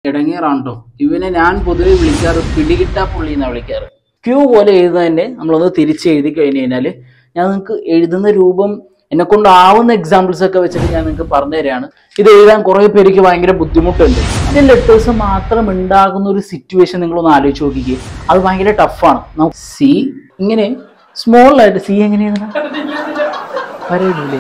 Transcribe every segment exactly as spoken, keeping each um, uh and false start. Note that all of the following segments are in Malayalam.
ഇടങ്ങേറാണ്ടോ ഇവനെ ഞാൻ പൊതുവെ വിളിക്കാറ് പിടികിട്ടാ പുള്ളി എന്നാണ് വിളിക്കാറ്. ക്യൂ പോലെ എഴുതുന്നതന്നെ നമ്മളൊന്ന് തിരിച്ച് എഴുതി കഴിഞ്ഞ് കഴിഞ്ഞാൽ ഞാൻ നിങ്ങൾക്ക് എഴുതുന്ന രൂപം എന്നെ കൊണ്ടാവുന്ന എക്സാമ്പിൾസ് ഒക്കെ വെച്ചിട്ട് ഞാൻ നിങ്ങൾക്ക് പറഞ്ഞു തരാണ്. ഇത് എഴുതാൻ കുറെ പേർക്ക് ഭയങ്കര ബുദ്ധിമുട്ടുണ്ട്. അതിന്റെ ലെറ്റേഴ്സ് മാത്രം ഉണ്ടാകുന്ന ഒരു സിറ്റുവേഷൻ നിങ്ങളൊന്ന് ആലോചിച്ച് നോക്കിക്കേ. അത് ഭയങ്കര ടഫാണ്. സി ഇങ്ങനെ സ്മോൾ ആയിട്ട് സി എങ്ങനെയാണ് പറയൂലേ.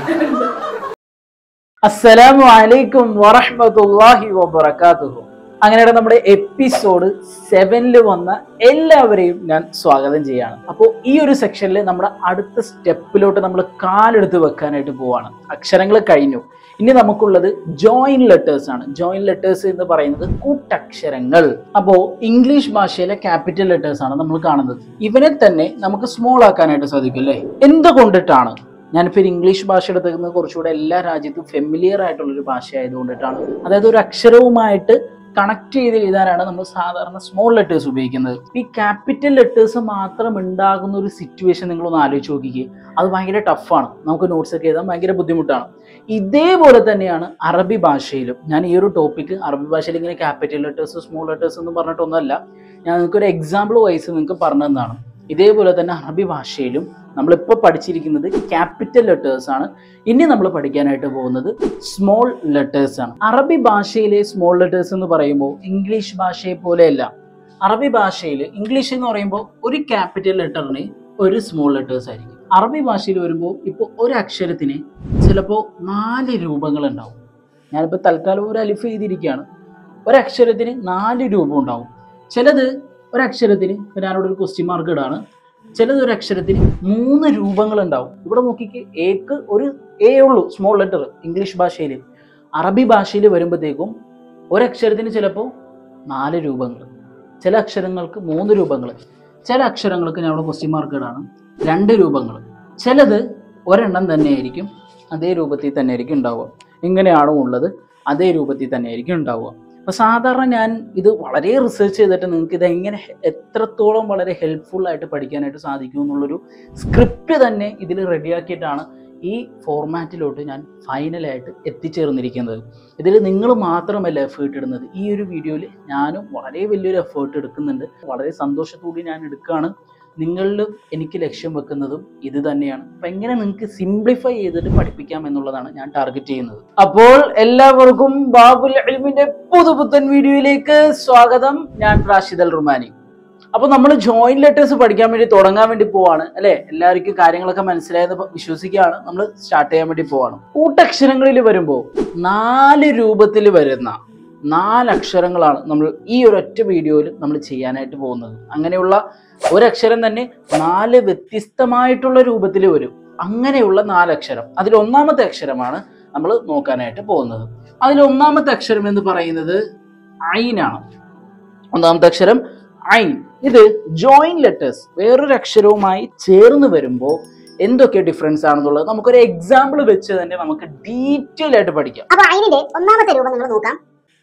അസ്സലാമു അലൈക്കും വറഹ്മത്തുള്ളാഹി വബറകാതുഹു. അങ്ങനെയാണ് നമ്മുടെ എപ്പിസോഡ് സെവനിൽ വന്ന എല്ലാവരെയും ഞാൻ സ്വാഗതം ചെയ്യാണ്. അപ്പോൾ ഈ ഒരു സെക്ഷനിൽ നമ്മുടെ അടുത്ത സ്റ്റെപ്പിലോട്ട് നമ്മൾ കാലെടുത്ത് വെക്കാനായിട്ട് പോവാണ്. അക്ഷരങ്ങൾ കഴിഞ്ഞു. ഇനി നമുക്കുള്ളത് ജോയിൻ ലെറ്റേഴ്സ് ആണ്. ജോയിൻ ലെറ്റേഴ്സ് എന്ന് പറയുന്നത് കൂട്ടക്ഷരങ്ങൾ. അപ്പോൾ ഇംഗ്ലീഷ് ഭാഷയിലെ ക്യാപിറ്റൽ ലെറ്റേഴ്സ് ആണ് നമ്മൾ കാണുന്നത്. ഇവനെ തന്നെ നമുക്ക് സ്മോൾ ആക്കാനായിട്ട് സാധിക്കും അല്ലേ? എന്തുകൊണ്ടിട്ടാണ്? ഞാനിപ്പോൾ ഇംഗ്ലീഷ് ഭാഷ എടുക്കുന്നത് കുറച്ചുകൂടെ എല്ലാ രാജ്യത്തും ഫെമിലിയർ ആയിട്ടുള്ളൊരു ഭാഷ ആയതുകൊണ്ടിട്ടാണ്. അതായത് ഒരു അക്ഷരവുമായിട്ട് കണക്ട് ചെയ്ത് എഴുതാനാണ് നമ്മൾ സാധാരണ സ്മോൾ ലെറ്റേഴ്സ് ഉപയോഗിക്കുന്നത്. ഈ ക്യാപിറ്റൽ ലെറ്റേഴ്സ് മാത്രം ഉണ്ടാകുന്ന ഒരു സിറ്റുവേഷൻ നിങ്ങളൊന്ന് ആലോചിച്ച് നോക്കിക്കേ. അത് ഭയങ്കര ടഫാണ്. നമുക്ക് നോട്ട്സ് ഒക്കെ എഴുതാൻ ഭയങ്കര ബുദ്ധിമുട്ടാണ്. ഇതേപോലെ തന്നെയാണ് അറബി ഭാഷയിലും. ഞാൻ ഈ ഒരു ടോപ്പിക്ക് അറബി ഭാഷയിൽ ഇങ്ങനെ ക്യാപിറ്റൽ ലെറ്റേഴ്സ് സ്മോൾ ലെറ്റേഴ്സ് എന്ന് പറഞ്ഞിട്ടൊന്നുമല്ല, ഞാൻ നിങ്ങൾക്ക് ഒരു എക്സാമ്പിൾ വൈസ് നിങ്ങൾക്ക് പറഞ്ഞു തന്നതാണ്. ഇതേപോലെ തന്നെ അറബി ഭാഷയിലും നമ്മളിപ്പോൾ പഠിച്ചിരിക്കുന്നത് ക്യാപിറ്റൽ ലെറ്റേഴ്സ് ആണ്. ഇനി നമ്മൾ പഠിക്കാനായിട്ട് പോകുന്നത് സ്മോൾ ലെറ്റേഴ്സ് ആണ്. അറബി ഭാഷയിലെ സ്മോൾ ലെറ്റേഴ്സ് എന്ന് പറയുമ്പോൾ ഇംഗ്ലീഷ് ഭാഷയെ പോലെയല്ല. അറബി ഭാഷയിൽ ഇംഗ്ലീഷ് എന്ന് പറയുമ്പോൾ ഒരു ക്യാപിറ്റൽ ലെറ്ററിന് ഒരു സ്മോൾ ലെറ്റേഴ്സ് ആയിരിക്കും. അറബി ഭാഷയിൽ വരുമ്പോൾ ഇപ്പോൾ ഒരു അക്ഷരത്തിന് ചിലപ്പോൾ നാല് രൂപങ്ങൾ ഉണ്ടാവും. ഞാനിപ്പോൾ തൽക്കാലം ഒരു അലിഫ് എഴുതിയിരിക്കുകയാണ്. ഒരക്ഷരത്തിന് നാല് രൂപം ഉണ്ടാവും. ചിലത് ഒരക്ഷരത്തിന് ഞാനിവിടെ ഒരു ക്വസ്റ്റ്യൻ മാർക്ക് ഇടാണ്. ചിലത് ഒരു അക്ഷരത്തിന് മൂന്ന് രൂപങ്ങൾ ഉണ്ടാവും. ഇവിടെ നോക്കിക്ക് ഏക്ക് ഒരു എ ഉള്ളൂ സ്മോൾ ലെറ്റർ ഇംഗ്ലീഷ് ഭാഷയിൽ. അറബി ഭാഷയിൽ വരുമ്പോഴത്തേക്കും ഒരക്ഷരത്തിന് ചിലപ്പോൾ നാല് രൂപങ്ങൾ, ചില അക്ഷരങ്ങൾക്ക് മൂന്ന് രൂപങ്ങൾ, ചില അക്ഷരങ്ങൾക്ക് ഞാൻ ഇവിടെ ക്വസ്റ്റ്യൻ മാർക്ക് ഇടാണ് രണ്ട് രൂപങ്ങൾ. ചിലത് ഒരെണ്ണം തന്നെയായിരിക്കും, അതേ രൂപത്തിൽ തന്നെ ആയിരിക്കും ഉണ്ടാവുക. ഇങ്ങനെയാണോ ഉള്ളത് അതേ രൂപത്തിൽ തന്നെ ആയിരിക്കും ഉണ്ടാവുക. അപ്പോൾ സാധാരണ ഞാൻ ഇത് വളരെ റിസർച്ച് ചെയ്തിട്ട് നിങ്ങൾക്ക് ഇതെങ്ങനെ എത്രത്തോളം വളരെ ഹെൽപ്ഫുൾ ആയിട്ട് പഠിക്കാനായിട്ട് സാധിക്കും എന്നുള്ളൊരു സ്ക്രിപ്റ്റ് തന്നെ ഇതിൽ റെഡിയാക്കിയിട്ടാണ് ഈ ഫോർമാറ്റിലോട്ട് ഞാൻ ഫൈനലായിട്ട് എത്തിച്ചേർന്നിരിക്കുന്നത്. ഇതിൽ നിങ്ങൾ മാത്രമല്ല എഫേർട്ട് ഇടുന്നത്. ഈ ഒരു വീഡിയോയിൽ ഞാനും വളരെ വലിയൊരു എഫേർട്ട് എടുക്കുന്നുണ്ട്. വളരെ സന്തോഷത്തോടെ ഞാൻ എടുക്കുകയാണ്. നിങ്ങളിലും എനിക്ക് ലക്ഷ്യം വെക്കുന്നതും ഇത് തന്നെയാണ്. അപ്പം എങ്ങനെ നിങ്ങൾക്ക് സിംപ്ലിഫൈ ചെയ്തിട്ട് പഠിപ്പിക്കാം എന്നുള്ളതാണ് ഞാൻ ടാർഗറ്റ് ചെയ്യുന്നത്. അപ്പോൾ എല്ലാവർക്കും ബാബുൽ ഇൽമിന്റെ പുതുപുത്തൻ വീഡിയോയിലേക്ക് സ്വാഗതം. ഞാൻ റാഷിദ് അൽ റുമാനി. അപ്പോൾ നമ്മൾ ജോയിൻ ലെറ്റേഴ്സ് പഠിക്കാൻ വേണ്ടി തുടങ്ങാൻ വേണ്ടി പോവാണ് അല്ലേ? എല്ലാവർക്കും കാര്യങ്ങളൊക്കെ മനസ്സിലായെന്ന് വിശ്വസിക്കുകയാണ്. നമ്മൾ സ്റ്റാർട്ട് ചെയ്യാൻ വേണ്ടി പോവാണ്. കൂട്ടക്ഷരങ്ങളിൽ വരുമ്പോൾ നാല് രൂപത്തിൽ വരുന്ന നാലക്ഷരങ്ങളാണ് നമ്മൾ ഈ ഒരൊറ്റ വീഡിയോയിൽ നമ്മൾ ചെയ്യാനായിട്ട് പോകുന്നത്. അങ്ങനെയുള്ള ഒരക്ഷരം തന്നെ നാല് വ്യത്യസ്തമായിട്ടുള്ള രൂപത്തിൽ വരും. അങ്ങനെയുള്ള നാലക്ഷരം, അതിൽ ഒന്നാമത്തെ അക്ഷരമാണ് നമ്മൾ നോക്കാനായിട്ട് പോകുന്നത്. അതിൽ ഒന്നാമത്തെ അക്ഷരം എന്ന് പറയുന്നത് ഐനാണ്. ഒന്നാമത്തെ അക്ഷരം ഐൻ. ഇത് ജോയിൻ ലെറ്റേഴ്സ് വേറൊരു അക്ഷരവുമായി ചേർന്ന് വരുമ്പോൾ എന്തൊക്കെ ഡിഫറൻസ് ആണെന്നുള്ളത് നമുക്കൊരു എക്സാമ്പിൾ വെച്ച് തന്നെ നമുക്ക് ഡീറ്റെയിൽ ആയിട്ട് പഠിക്കാം. അപ്പൊ ഐനിന്റെ ഒന്നാമത്തെ രൂപം നിങ്ങൾ നോക്കാം.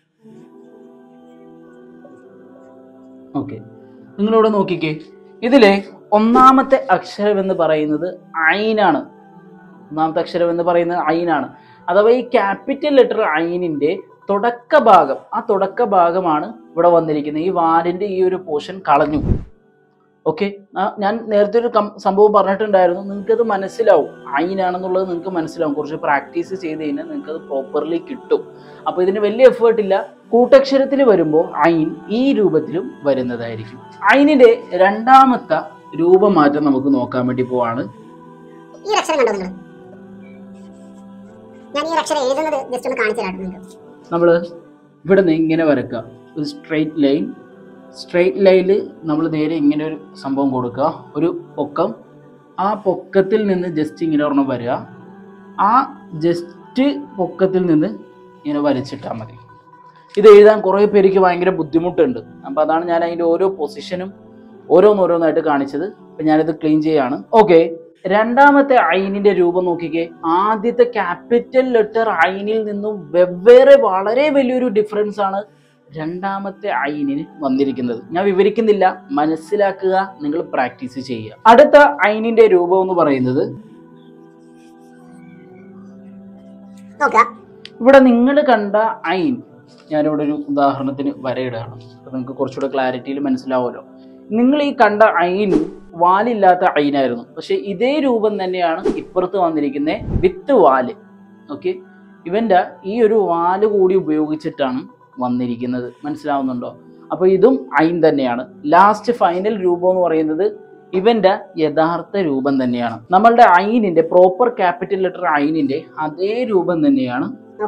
ഓക്കെ, നിങ്ങളിവിടെ നോക്കിക്കേ. ഇതിലെ ഒന്നാമത്തെ അക്ഷരം എന്ന് പറയുന്നത് ഐനാണ്. ഒന്നാമത്തെ അക്ഷരം എന്ന് പറയുന്നത് ഐനാണ്. അഥവാ ഈ ക്യാപിറ്റൽ ലെറ്റർ ഐനിന്റെ തുടക്ക ഭാഗം, ആ തുടക്ക ഭാഗമാണ് ഇവിടെ വന്നിരിക്കുന്നത്. ഈ വാലിന്റെ ഈ ഒരു പോർഷൻ കളഞ്ഞു. ഓക്കെ, ഞാൻ നേരത്തെ ഒരു സംഭവം പറഞ്ഞിട്ടുണ്ടായിരുന്നു. നിങ്ങൾക്കത് മനസ്സിലാവും. ഐനാണെന്നുള്ളത് നിങ്ങൾക്ക് മനസ്സിലാവും. കുറച്ച് പ്രാക്ടീസ് ചെയ്ത് കഴിഞ്ഞാൽ നിങ്ങൾക്കത് പ്രോപ്പർലി കിട്ടും. അപ്പോൾ ഇതിന് വലിയ എഫേർട്ട് ഇല്ല. കൂട്ടക്ഷരത്തിൽ വരുമ്പോൾ ഐൻ ഈ രൂപത്തിലും വരുന്നതായിരിക്കും. ഐനിന്റെ രണ്ടാമത്തെ രൂപമാറ്റം നമുക്ക് നോക്കാൻ വേണ്ടി പോവാണ്. ഈ അക്ഷരം കണ്ടോ നിങ്ങൾ? ഞാൻ ഈ അക്ഷരം എഴുതുന്നത് ജസ്റ്റ് ഒന്ന് കാണിച്ചു തരാം നിങ്ങൾക്ക്. നമ്മൾ ഇവിടെ നിന്ന് ഇങ്ങനെ വരക്കുക, ഒരു സ്ട്രെയിറ്റ് ലൈൻ. സ്ട്രെയിറ്റ് ലൈനിൽ നമ്മൾ നേരെ ഇങ്ങനെ ഒരു സംഭവം കൊടുക്കുക, ഒരു പൊക്കം. ആ പൊക്കത്തിൽ നിന്ന് ജസ്റ്റ് ഇങ്ങനെ ഒരെണ്ണം വരിക. ആ ജസ്റ്റ് പൊക്കത്തിൽ നിന്ന് ഇങ്ങനെ വരച്ചിട്ടാൽ മതി. ഇത് എഴുതാൻ കുറേ പേർക്ക് ഭയങ്കര ബുദ്ധിമുട്ടുണ്ട്. അപ്പോൾ അതാണ് ഞാൻ അതിൻ്റെ ഓരോ പൊസിഷനും ഓരോന്നോരോന്നായിട്ട് കാണിച്ചത്. അപ്പം ഞാനിത് ക്ലീൻ ചെയ്യാണ്. ഓക്കെ, രണ്ടാമത്തെ ഐനിന്റെ രൂപം നോക്കിക്കേ. ആദ്യത്തെ ക്യാപിറ്റൽ ലെറ്റർ ഐനിൽ നിന്നും വെവ്വേറെ വളരെ വലിയൊരു ഡിഫറൻസ് ആണ് രണ്ടാമത്തെ ഐനിന് വന്നിരിക്കുന്നത്. ഞാൻ വിവരിക്കുന്നില്ല, മനസ്സിലാക്കുക, നിങ്ങൾ പ്രാക്ടീസ് ചെയ്യുക. അടുത്ത ഐനിന്റെ രൂപം എന്ന് പറയുന്നത് ഇവിടെ നിങ്ങൾ കണ്ട ഐൻ ഞാനിവിടെ ഒരു ഉദാഹരണത്തിന് വരയിടുകയാണ്. അപ്പോൾ നിങ്ങൾക്ക് കുറച്ചുകൂടെ ക്ലാരിറ്റിയിൽ മനസ്സിലാവുമല്ലോ. നിങ്ങൾ ഈ കണ്ട ഐൻ വാലില്ലാത്ത ഐനായിരുന്നു, പക്ഷെ ഇതേ രൂപം തന്നെയാണ് ഇപ്പുറത്ത് വന്നിരിക്കുന്ന വിത്ത് വാല്. ഓക്കെ, ഇവൻ്റെ ഈ ഒരു വാല് കൂടി ഉപയോഗിച്ചിട്ടാണ് വന്നിരിക്കുന്നത്. മനസ്സിലാവുന്നുണ്ടോ? അപ്പോൾ ഇതും ഐൻ തന്നെയാണ്. ലാസ്റ്റ് ഫൈനൽ രൂപം എന്ന് പറയുന്നത് ഇവന്റെ യഥാർത്ഥ രൂപം തന്നെയാണ്. നമ്മളുടെ ഐനിന്റെ പ്രോപ്പർ ക്യാപിറ്റൽ ലെറ്റർ ഐനിന്റെ അതേ രൂപം തന്നെയാണ്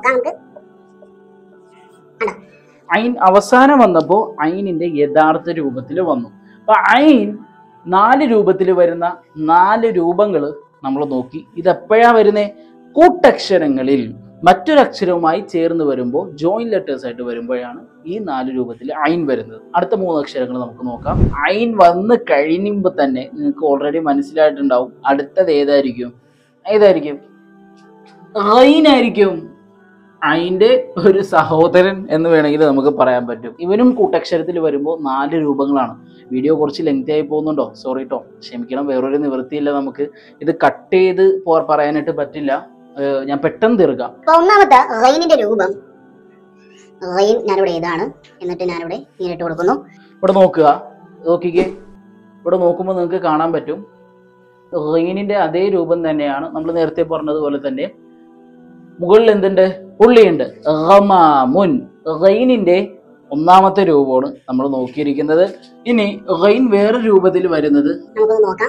ഐൻ അവസാനം വന്നപ്പോൾ ഐനിന്റെ യഥാർത്ഥ രൂപത്തിൽ വന്നു. അപ്പൊ ഐൻ നാല് രൂപത്തിൽ വരുന്ന നാല് രൂപങ്ങൾ നമ്മൾ നോക്കി. ഇതെപ്പോഴാ വരുന്നേ? കൂട്ടക്ഷരങ്ങളിൽ മറ്റൊരക്ഷരവുമായി ചേർന്ന് വരുമ്പോൾ ജോയിൻ ലെറ്റേഴ്സ് ആയിട്ട് വരുമ്പോഴാണ് ഈ നാല് രൂപത്തിൽ ഐൻ വരുന്നത്. അടുത്ത മൂന്ന് അക്ഷരങ്ങൾ നമുക്ക് നോക്കാം. ഐൻ വന്ന് കഴിയുമ്പോൾ തന്നെ നിങ്ങൾക്ക് ഓൾറെഡി മനസ്സിലായിട്ടുണ്ടാവും അടുത്തത് ഏതായിരിക്കും. ഏതായിരിക്കും? ഐൻ ആയിരിക്കും. ഐൻ്റെ ഒരു സഹോദരൻ എന്ന് വേണമെങ്കിൽ നമുക്ക് പറയാൻ പറ്റും. ഇവനും കൂട്ടക്ഷരത്തിൽ വരുമ്പോൾ നാല് രൂപങ്ങളാണ്. വീഡിയോ കുറച്ച് ലെങ്തി ആയി പോകുന്നുണ്ടോ? സോറി കേട്ടോ, ക്ഷമിക്കണം. വേറൊരു നിവൃത്തിയില്ല, നമുക്ക് ഇത് കട്ട് ചെയ്ത് പറയാനായിട്ട് പറ്റില്ല. ഞാൻ പെട്ടെന്ന് തീർക്കാം. ഒന്നാമത്തെ റൈനിന്റെ രൂപം റൈൻ ഞാനിവിടെ ഇതാണ്, എന്നിട്ട് ഞാനിവിടെ നേരിട്ട് കൊടുക്കുന്നു. ഇവിടെ നോക്കുക, നോക്കിക്കേ. ഇവിടെ നോക്കുമ്പോൾ നിങ്ങൾക്ക് കാണാൻ പറ്റും റൈനിന്റെ അതേ രൂപം തന്നെയാണ്. നമ്മൾ നേരത്തെ പറഞ്ഞതുപോലെ തന്നെ മുകളിൽ എന്തുണ്ട്? പുള്ളിയുണ്ട്. റമാമുൻ റൈനിന്റെ ഒന്നാമത്തെ രൂപമാണ് നമ്മൾ നോക്കിയിരിക്കുന്നത്. ഇനി റൈൻ വേറെ രൂപത്തിൽ വരുന്നത് നമുക്ക് നോക്കാം.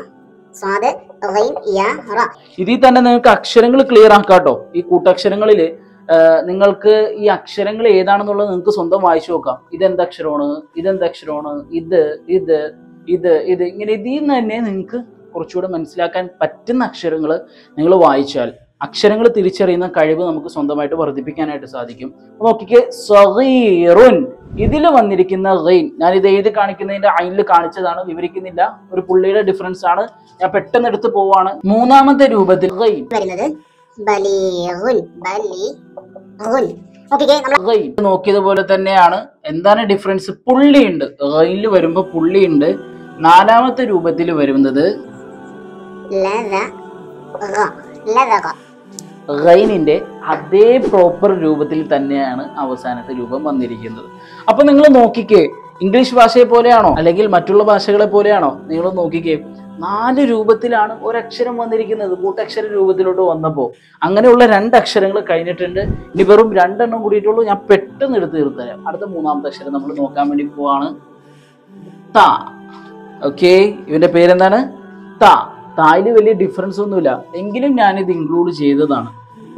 ഇതിൽ തന്നെ നിങ്ങൾക്ക് അക്ഷരങ്ങൾ ക്ലിയർ ആക്കാട്ടോ. ഈ കൂട്ടക്ഷരങ്ങളിൽ നിങ്ങൾക്ക് ഈ അക്ഷരങ്ങൾ ഏതാണെന്നുള്ളത് നിങ്ങൾക്ക് സ്വന്തം വായിച്ചു നോക്കാം. ഇതെന്തക്ഷരമാണ്, ഇതെന്തക്ഷരമാണ്, ഇത് ഇത് ഇത് ഇത് ഇങ്ങനെ ഇതിൽ നിന്ന് തന്നെ നിങ്ങൾക്ക് കുറച്ചുകൂടെ മനസ്സിലാക്കാൻ പറ്റുന്ന അക്ഷരങ്ങൾ നിങ്ങൾ വായിച്ചാൽ അക്ഷരങ്ങൾ തിരിച്ചറിയുന്ന കഴിവ് നമുക്ക് സ്വന്തമായിട്ട് വർദ്ധിപ്പിക്കാനായിട്ട് സാധിക്കും. നോക്കിക്കേ, സഗീറുൻ ഇതിൽ വന്നിരിക്കുന്ന ഗൈൻ ഞാൻ ഇത് എഴുതി കാണിക്കുന്നതിന്റെ ഐനിൽ കാണിച്ചതാണ്, വിവരിക്കുന്നില്ല. ഒരു പുള്ളിയുടെ ഡിഫറൻസ് ആണ്, ഞാൻ പെട്ടെന്ന് എടുത്ത് പോവാണ്. മൂന്നാമത്തെ രൂപത്തിൽ ഗൈൻ നോക്കിയതുപോലെ തന്നെയാണ്. എന്താണ് ഡിഫറൻസ്? പുള്ളിയുണ്ട്. ഗൈനിൽ വരുമ്പോ പുള്ളിയുണ്ട്. നാലാമത്തെ രൂപത്തിൽ വരുന്നത് ഗൈനിന്റെ അതേ പ്രോപ്പർ രൂപത്തിൽ തന്നെയാണ് അവസാനത്തെ രൂപം വന്നിരിക്കുന്നത്. അപ്പൊ നിങ്ങൾ നോക്കിക്കേ, ഇംഗ്ലീഷ് ഭാഷയെ പോലെയാണോ അല്ലെങ്കിൽ മറ്റുള്ള ഭാഷകളെ പോലെയാണോ? നിങ്ങൾ നോക്കിക്കേ, നാല് രൂപത്തിലാണ് ഒരക്ഷരം വന്നിരിക്കുന്നത് കൂട്ടക്ഷര രൂപത്തിലോട്ട് വന്നപ്പോൾ. അങ്ങനെയുള്ള രണ്ട് അക്ഷരങ്ങൾ കഴിഞ്ഞിട്ടുണ്ട്. ഇനി വെറും രണ്ടെണ്ണം കൂടിയിട്ടുള്ളൂ. ഞാൻ പെട്ടെന്ന് എടുത്ത് തീർത്തരാം. അടുത്ത മൂന്നാമത്തെ അക്ഷരം നമ്മൾ നോക്കാൻ വേണ്ടി പോവാണ്. ത. ഓക്കെ, ഇവന്റെ പേരെന്താണ്? ത. തായില് വലിയ ഡിഫറൻസ് ഒന്നുമില്ല, എങ്കിലും ഞാനിത് ഇൻക്ലൂഡ് ചെയ്തതാണ്.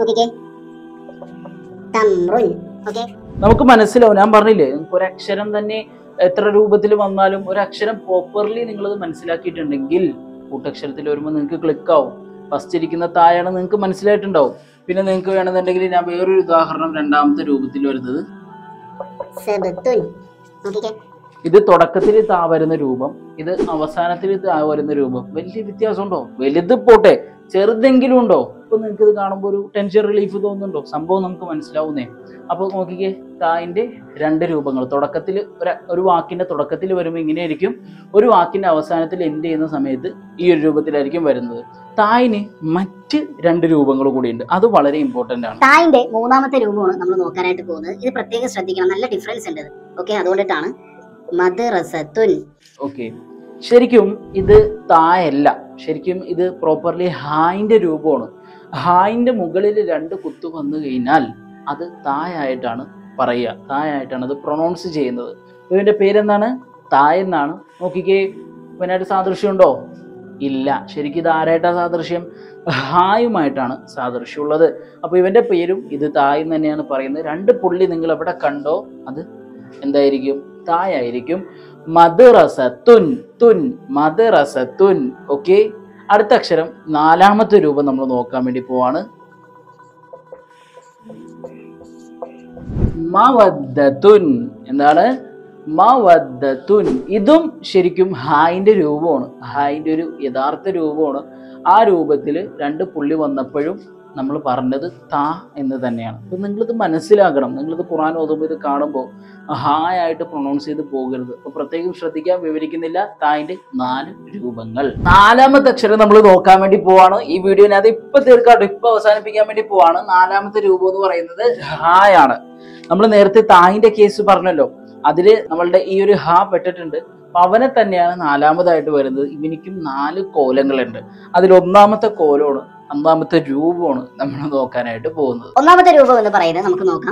നമുക്ക് മനസ്സിലാവും. ഞാൻ പറഞ്ഞില്ലേ, നിങ്ങൾക്ക് ഒരക്ഷരം തന്നെ എത്ര രൂപത്തിൽ വന്നാലും ഒരക്ഷരം പ്രോപ്പർലി നിങ്ങളത് മനസ്സിലാക്കിയിട്ടുണ്ടെങ്കിൽ കൂട്ടക്ഷരത്തിൽ വരുമ്പോൾ നിങ്ങൾക്ക് ക്ലിക്ക് ആവും. ഫസ്റ്റ് ഇരിക്കുന്ന തായാണ് നിങ്ങൾക്ക് മനസ്സിലായിട്ടുണ്ടാവും. പിന്നെ നിങ്ങൾക്ക് വേണമെന്നുണ്ടെങ്കിൽ ഞാൻ വേറൊരു ഉദാഹരണം രണ്ടാമത്തെ രൂപത്തിൽ വരുന്നത്. ഇത് തുടക്കത്തിൽ താ വരുന്ന രൂപം, ഇത് അവസാനത്തിൽ താ വരുന്ന രൂപം. വലിയ വ്യത്യാസമുണ്ടോ? വലുത് പോട്ടെ, ചെറുതെങ്കിലും ഉണ്ടോ? ഇപ്പൊ നിങ്ങൾക്ക് ഇത് കാണുമ്പോൾ ഒരു ടെൻഷൻ റിലീഫ് തോന്നുന്നുണ്ടോ? സംഭവം നമുക്ക് മനസ്സിലാവുന്നേ. അപ്പൊ നോക്കിക്കേ, തായിന്റെ രണ്ട് രൂപങ്ങൾ. തുടക്കത്തിൽ ഒരു ഒരു വാക്കിന്റെ തുടക്കത്തിൽ വരുമ്പോൾ ഇങ്ങനെയായിരിക്കും, ഒരു വാക്കിന്റെ അവസാനത്തിൽ എൻഡ് ചെയ്യുന്ന സമയത്ത് ഈ ഒരു രൂപത്തിലായിരിക്കും വരുന്നത്. തായിന് മറ്റ് രണ്ട് രൂപങ്ങൾ കൂടിയുണ്ട്, അത് വളരെ ഇമ്പോർട്ടന്റ് ആണ്. തായിന്റെ മൂന്നാമത്തെ രൂപമാണ് നമ്മൾ നോക്കാനായിട്ട് പോകുന്നത്. ഇത് പ്രത്യേകം ശ്രദ്ധിക്കണം, നല്ല ഡിഫറൻസ് ഉണ്ട്. ഓക്കെ, അതുകൊണ്ടിട്ടാണ് മദ്റസത്തുൻ. ഓക്കെ, ശരിക്കും ഇത് തായല്ല, ശരിക്കും ഇത് പ്രോപ്പർലി ഹായിന്റെ രൂപമാണ്. ഹായിന്റെ മുകളിൽ രണ്ട് കുത്തു വന്നു കഴിഞ്ഞാൽ അത് തായായിട്ടാണ് പറയുക, തായായിട്ടാണ് അത് പ്രൊണൗൺസ് ചെയ്യുന്നത്. ഇവന്റെ പേരെന്താണ്? തായ് എന്നാണ്. നോക്കിക്കേ, ഇവനായിട്ട് സാദൃശ്യം ഉണ്ടോ? ഇല്ല. ശരിക്കും ഇത് ആരായിട്ടാ സാദൃശ്യം? ഹായുമായിട്ടാണ് സാദൃശ്യം ഉള്ളത്. അപ്പൊ ഇവന്റെ പേരും ഇത് തായ് എന്ന് തന്നെയാണ് പറയുന്നത്. രണ്ട് പുള്ളി നിങ്ങൾ എവിടെ കണ്ടോ അത് എന്തായിരിക്കും? തായായിരിക്കും. മദ്റസത്തുൻ, തുൻ, മദ്റസത്തുൻ. ഓക്കെ, അടുത്ത അക്ഷരം നാലാമത്തെ രൂപം നമ്മൾ നോക്കാൻ വേണ്ടി പോവാണ്. മവദ്ദത്തുൻ. എന്താണ്? മവദ്ദത്തുൻ. ഇതും ശരിക്കും ഹായിന്റെ രൂപമാണ്, ഹായിന്റെ ഒരു യഥാർത്ഥ രൂപമാണ്. ആ രൂപത്തിൽ രണ്ട് പുള്ളി വന്നപ്പോഴും നമ്മൾ പറഞ്ഞത് താ എന്ന് തന്നെയാണ്. അപ്പം നിങ്ങളിത് മനസ്സിലാക്കണം. നിങ്ങളിത് ഖുർആൻ ഓതുമ്പോൾ ഇത് കാണുമ്പോൾ ഹായ് ആയിട്ട് പ്രൊണൗൺസ് ചെയ്ത് പോകരുത്. അപ്പോൾ പ്രത്യേകം ശ്രദ്ധിക്കാൻ വിവരിക്കുന്നില്ല തായിൻ്റെ നാല് രൂപങ്ങൾ. നാലാമത്തെ അക്ഷരം നമ്മൾ നോക്കാൻ വേണ്ടി പോവാണ്. ഈ വീഡിയോനകത്ത് ഇപ്പൊ തീർക്കാട്ടോ, ഇപ്പൊ അവസാനിപ്പിക്കാൻ വേണ്ടി പോവാണ്. നാലാമത്തെ രൂപം എന്ന് പറയുന്നത് ഹായ് ആണ്. നമ്മൾ നേരത്തെ തായിന്റെ കേസ് പറഞ്ഞല്ലോ, അതില് നമ്മളുടെ ഈ ഒരു ഹാ പെട്ടിട്ടുണ്ട്. അപ്പൊ അവനെ തന്നെയാണ് നാലാമതായിട്ട് വരുന്നത്. ഇവനിക്കും നാല് കോലങ്ങളുണ്ട്. അതിൽ ഒന്നാമത്തെ കോലമാണ്, ഒന്നാമത്തെ രൂപമാണ് നമ്മൾ നോക്കാനായിട്ട് പോകുന്നത്. ഒന്നാമത്തെ രൂപം എന്ന് പറയുന്നത് നമുക്ക് നോക്കാം.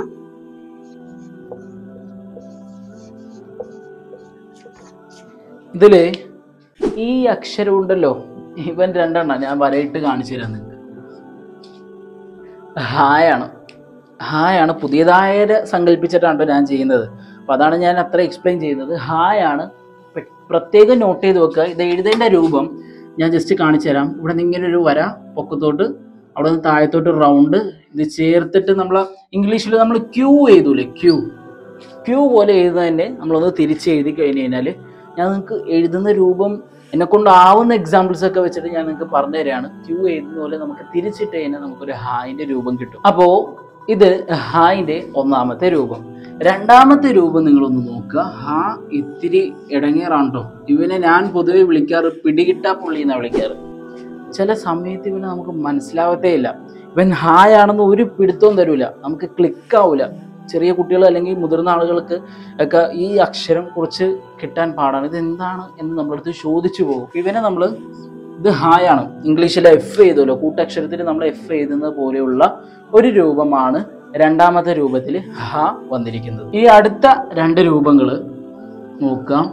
ഇതില് ഈ അക്ഷരം ഉണ്ടല്ലോ, ഇവൻ രണ്ടെണ്ണം ഞാൻ വരയിട്ട് കാണിച്ചു തരാം നിങ്ങൾക്ക്. ഹായാണ്. ഹായാണ് പുതിയതായ സങ്കല്പിച്ചിട്ടാണ് ഞാൻ ചെയ്യുന്നത്. അപ്പൊ അതാണ് ഞാൻ അത്ര എക്സ്പ്ലെയിൻ ചെയ്യുന്നത്. ഹായാണ്. പ്രത്യേകം നോട്ട് ചെയ്ത് വെക്കുക. ഇത് എഴുതേണ്ട രൂപം ഞാൻ ജസ്റ്റ് കാണിച്ചു തരാം. ഇവിടെ നിന്ന് ഇങ്ങനെ ഒരു വര പൊക്കത്തോട്ട്, അവിടെ നിന്ന് താഴത്തോട്ട് റൗണ്ട്, ഇത് ചേർത്തിട്ട് നമ്മൾ ഇംഗ്ലീഷിൽ നമ്മൾ ക്യൂ എഴുതൂലേ, ക്യൂ ക്യൂ പോലെ എഴുതുന്നതന്നെ നമ്മളൊന്ന് തിരിച്ച് എഴുതി കഴിഞ്ഞ് കഴിഞ്ഞാൽ ഞാൻ നിങ്ങൾക്ക് എഴുതുന്ന രൂപം എന്നെ കൊണ്ടാവുന്ന എക്സാമ്പിൾസ് ഒക്കെ വെച്ചിട്ട് ഞാൻ നിങ്ങൾക്ക് പറഞ്ഞു തരാണ്. ക്യൂ എഴുതുന്ന പോലെ നമുക്ക് തിരിച്ചിട്ട് കഴിഞ്ഞാൽ നമുക്കൊരു ഹായിന്റെ രൂപം കിട്ടും. അപ്പോൾ ഇത് ഹായിന്റെ ഒന്നാമത്തെ രൂപം. രണ്ടാമത്തെ രൂപം നിങ്ങളൊന്ന് നോക്കുക. ഹാ ഇത്തിരി ഇടങ്ങേറാണ്ടോ. ഇവനെ ഞാൻ പൊതുവെ വിളിക്കാറ് പിടികിട്ടാ പുള്ളി എന്നാണ് വിളിക്കാറ്. ചില സമയത്ത് ഇവനെ നമുക്ക് മനസ്സിലാവത്തേ ഇല്ല. ഇവൻ ഹായാണെന്ന് ഒരു പിടുത്തവും തരൂല, നമുക്ക് ക്ലിക്കാവൂല. ചെറിയ കുട്ടികൾ അല്ലെങ്കിൽ മുതിർന്ന ആളുകൾക്ക് ഒക്കെ ഈ അക്ഷരം കുറച്ച് കിട്ടാൻ പാടാണ്. ഇത് എന്താണ് എന്ന് നമ്മളടുത്ത് ചോദിച്ചു പോകും. ഇവനെ നമ്മൾ ഇത് ഹായാണ്. ഇംഗ്ലീഷിൽ എഫ് എഴുതുമല്ലോ, കൂട്ടക്ഷരത്തിൽ നമ്മൾ എഫ് എഴുതുന്ന പോലെയുള്ള ഒരു രൂപമാണ് രണ്ടാമത്തെ രൂപത്തിൽ ഹ വന്നിരിക്കുന്നത്. ഈ അടുത്ത രണ്ട് രൂപങ്ങൾ നോക്കാം.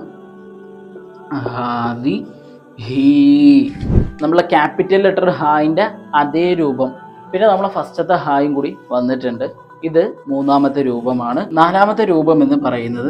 ഹാദി ഹീ, നമ്മളെ ക്യാപിറ്റൽ ലെറ്റർ ഹായിൻ്റെ അതേ രൂപം. പിന്നെ നമ്മളെ ഫസ്റ്റത്തെ ഹായും കൂടി വന്നിട്ടുണ്ട്. ഇത് മൂന്നാമത്തെ രൂപമാണ്. നാലാമത്തെ രൂപം എന്ന് പറയുന്നത്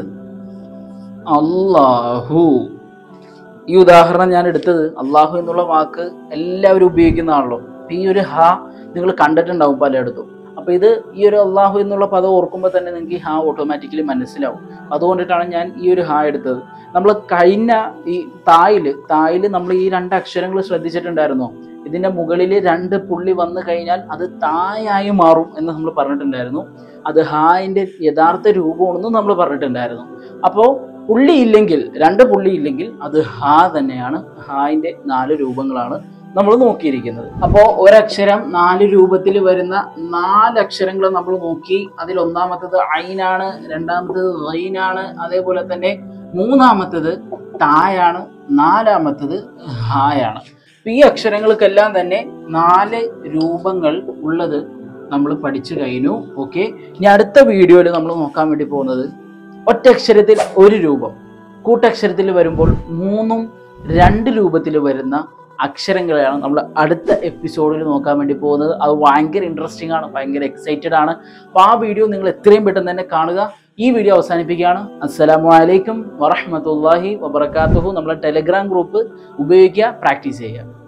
അല്ലാഹു. ഈ ഉദാഹരണം ഞാൻ എടുത്തത് അള്ളാഹു എന്നുള്ള വാക്ക് എല്ലാവരും ഉപയോഗിക്കുന്നതാണല്ലോ. ഈ ഒരു ഹ നിങ്ങൾ കണ്ടിട്ടുണ്ടാവും പലയിടത്തും. അപ്പൊ ഇത് ഈ ഒരു അള്ളാഹു എന്നുള്ള പദം ഓർക്കുമ്പോൾ തന്നെ നിങ്ങൾക്ക് ഈ ഹാ ഓട്ടോമാറ്റിക്കലി മനസ്സിലാവും. അതുകൊണ്ടിട്ടാണ് ഞാൻ ഈ ഒരു ഹാ എടുത്തത്. നമ്മൾ കഴിഞ്ഞ ഈ തായില് തായില് നമ്മൾ ഈ രണ്ട് അക്ഷരങ്ങൾ ശ്രദ്ധിച്ചിട്ടുണ്ടായിരുന്നോ? ഇതിന്റെ മുകളിൽ രണ്ട് പുള്ളി വന്നു കഴിഞ്ഞാൽ അത് തായായി മാറും എന്ന് നമ്മൾ പറഞ്ഞിട്ടുണ്ടായിരുന്നു. അത് ഹായിന്റെ യഥാർത്ഥ രൂപമാണെന്നും നമ്മൾ പറഞ്ഞിട്ടുണ്ടായിരുന്നു. അപ്പോൾ പുള്ളി ഇല്ലെങ്കിൽ, രണ്ട് പുള്ളി ഇല്ലെങ്കിൽ അത് ഹാ തന്നെയാണ്. ഹായിന്റെ നാല് രൂപങ്ങളാണ് നമ്മൾ നോക്കിയിരിക്കുന്നത്. അപ്പോൾ ഒരക്ഷരം നാല് രൂപത്തിൽ വരുന്ന നാല് അക്ഷരങ്ങൾ നമ്മൾ നോക്കി. അതിൽ ഒന്നാമത്തത് ഐനാണ്, രണ്ടാമത്തത് റൈനാണ്, അതേപോലെ തന്നെ മൂന്നാമത്തത് തായാണ്, നാലാമത്തത് ഹായാണ്. ഈ അക്ഷരങ്ങൾക്കെല്ലാം തന്നെ നാല് രൂപങ്ങൾ ഉള്ളത് നമ്മൾ പഠിച്ചു കഴിഞ്ഞു. ഓക്കെ, ഇനി അടുത്ത വീഡിയോയിൽ നമ്മൾ നോക്കാൻ വേണ്ടി പോകുന്നത് ഒറ്റ അക്ഷരത്തിൽ ഒരു രൂപം, കൂട്ടക്ഷരത്തിൽ വരുമ്പോൾ മൂന്നും രണ്ട് രൂപത്തിൽ വരുന്ന അക്ഷരങ്ങളെയാണ് നമ്മൾ അടുത്ത എപ്പിസോഡിൽ നോക്കാൻ വേണ്ടി പോകുന്നത്. അത് ഭയങ്കര ഇൻട്രസ്റ്റിംഗ് ആണ്, ഭയങ്കര എക്സൈറ്റഡ് ആണ്. അപ്പോൾ ആ വീഡിയോ നിങ്ങൾ എത്രയും പെട്ടെന്ന് തന്നെ കാണുക. ഈ വീഡിയോ അവസാനിപ്പിക്കുകയാണ്. അസ്സലാമു അലൈക്കും വറഹ്മത്തുള്ളാഹി വബറകാതുഹു. നമ്മളെ ടെലഗ്രാം ഗ്രൂപ്പ് ഉപയോഗിക്കുക, പ്രാക്ടീസ് ചെയ്യുക.